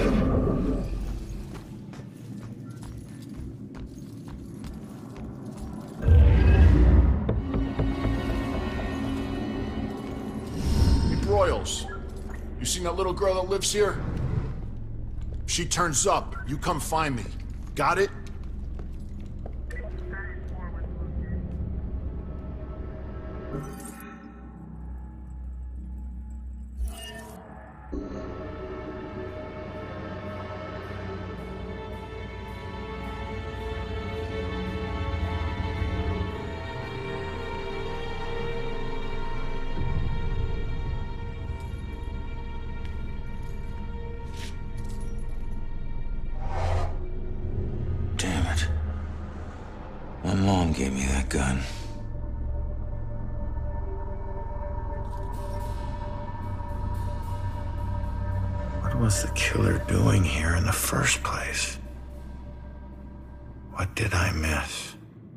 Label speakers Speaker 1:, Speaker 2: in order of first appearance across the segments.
Speaker 1: You seen that little girl that lives here? If she turns up, you come find me. Got it?
Speaker 2: My mom gave me that gun. What was the killer doing here in the first place? What did I miss?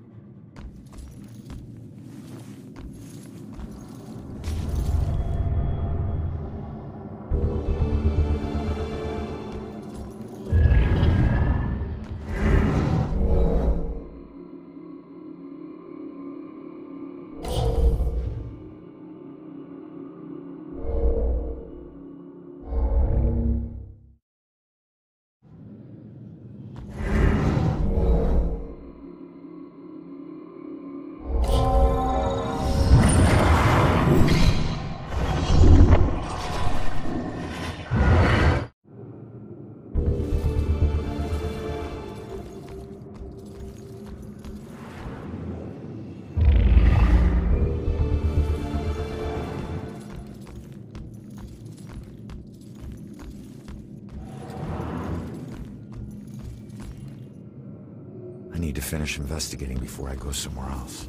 Speaker 2: I need to finish investigating before I go somewhere else.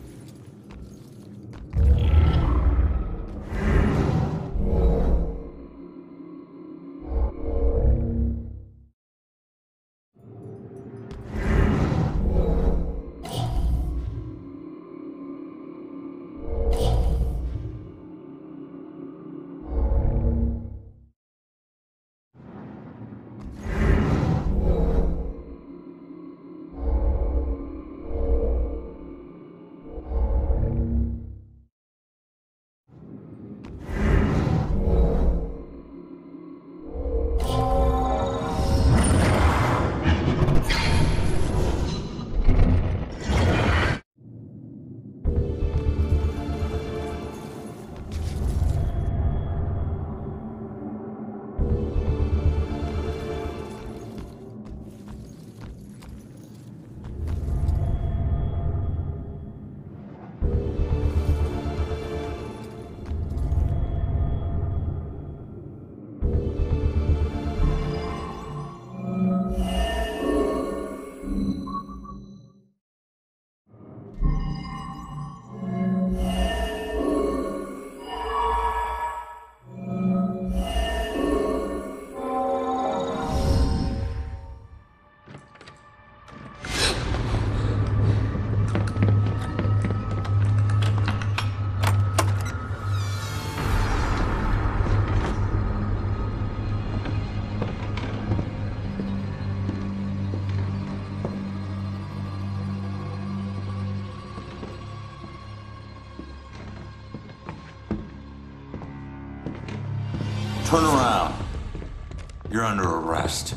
Speaker 2: Turn around. You're under arrest.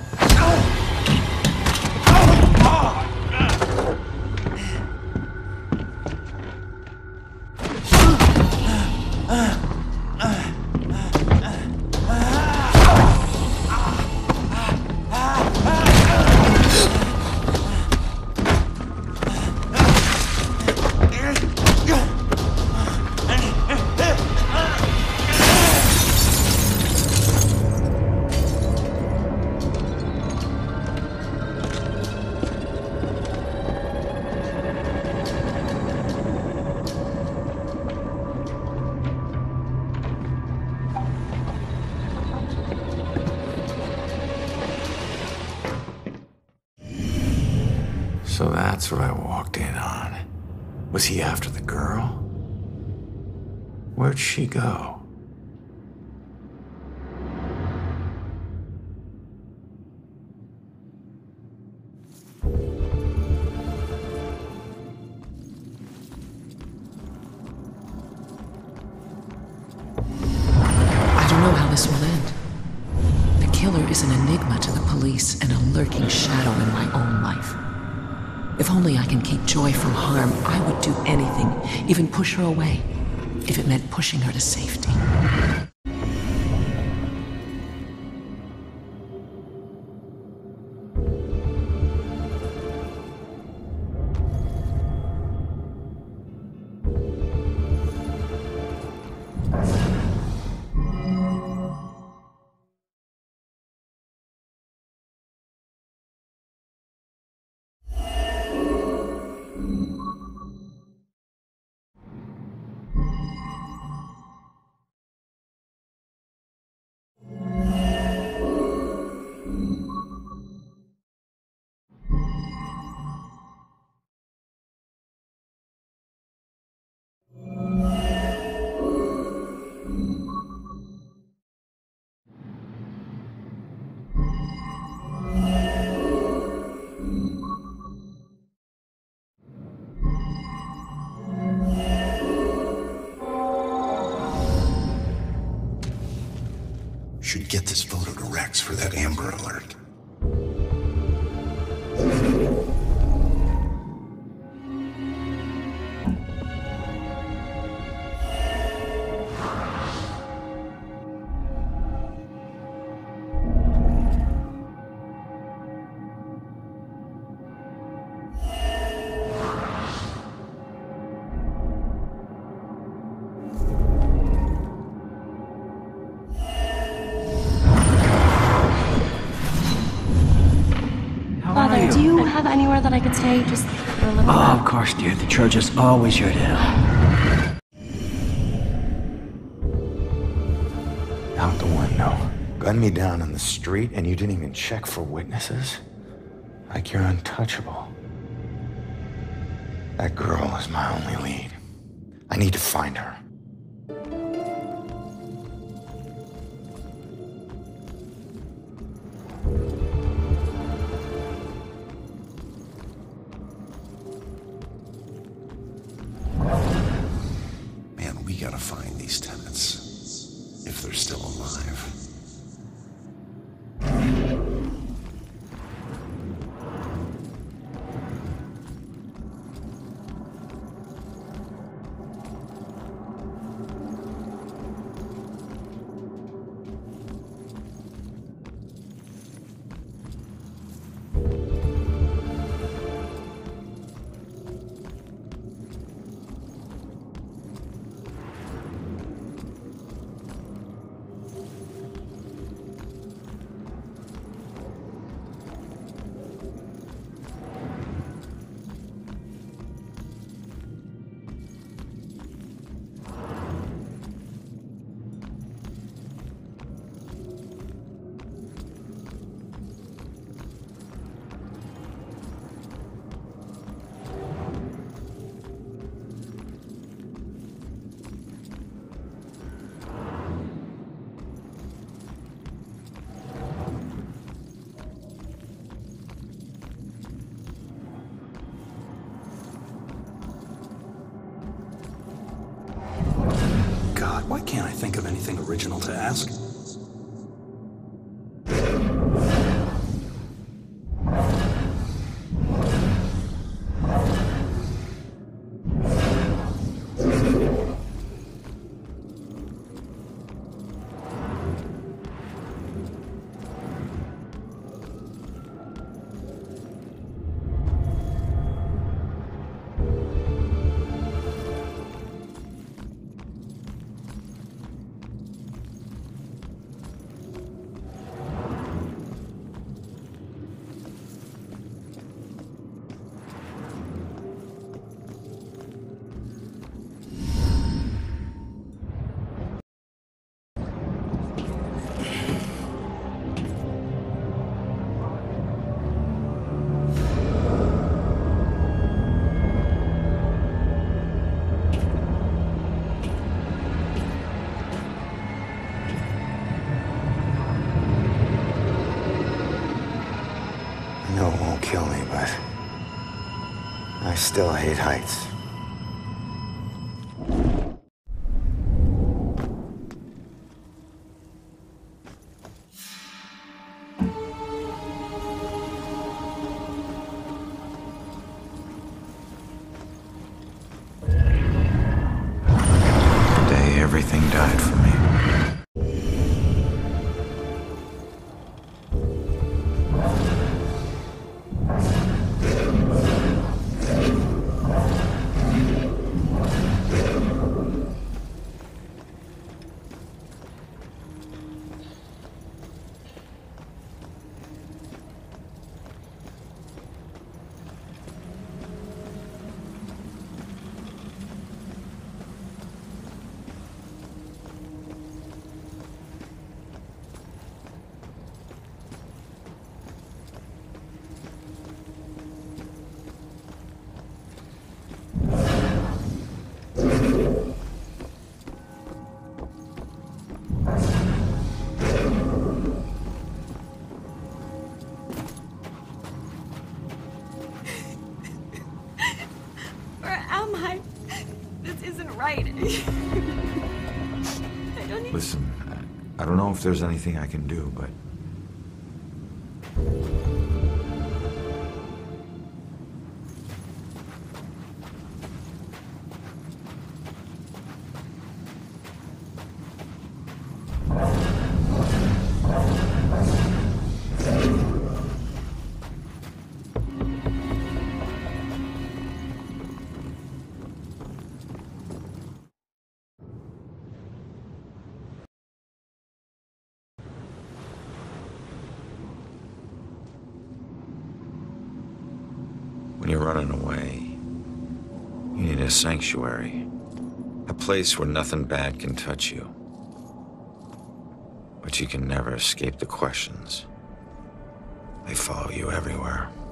Speaker 2: So that's what I walked in on. Was he after the girl? Where'd she go?
Speaker 3: Amber is an enigma to the police and a lurking shadow in my own life. If only I can keep Joy from harm, I would do anything, even push her away, if it meant pushing her to safety.
Speaker 4: Should get this photo to Rex for that Amber alert.
Speaker 5: Father, do you have anywhere that I could stay just for a little bit?
Speaker 6: Oh, of course, dear. The church is always your to help.
Speaker 2: Out the window. Gunned me down on the street and you didn't even check for witnesses? Like you're untouchable. That girl is my only lead. I need to find her.
Speaker 4: Man, we gotta find these tenants. If they're still alive.
Speaker 6: Why can't I think of anything original to ask?
Speaker 2: I know it won't kill me, but I still hate heights. Listen, I don't know if there's anything I can do, but... When you're running away, you need a sanctuary. A place where nothing bad can touch you. But you can never escape the questions. They follow you everywhere.